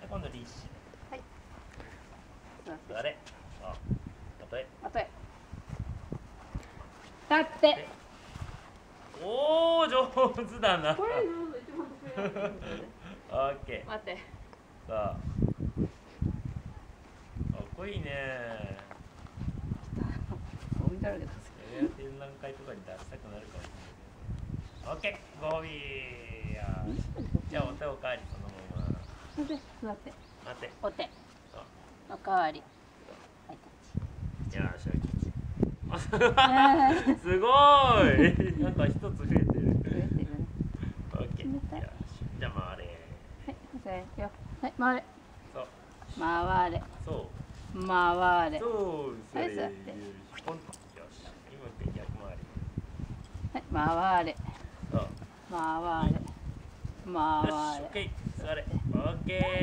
今度リーシ。 はい。 座れ。あ、後へ。 後へ。立って。 おお、上手だな。 これ一番得意なの。 オッケー。 待って。 さあ。かっこいいね。 ゴミだらけです。 展覧会とかに出したくなるかもしれない。オッケー、ご褒美。じゃあお手おかわりそのまま。 待って、座って。 待って。 お手。おかわり。はい、 よし、すごい。なんか一つ増えてる。 増えてるね。 オッケー。よし、じゃあ回れ。 はい、せーよ。はい、回れ。 そう。 回れ。 そう。 回れ。 そう、それ。 はい、座って。 よし、今逆回り。 はい、回れ。 そう。 回れ。回れ。 よし、オッケー。座れ。オッケー。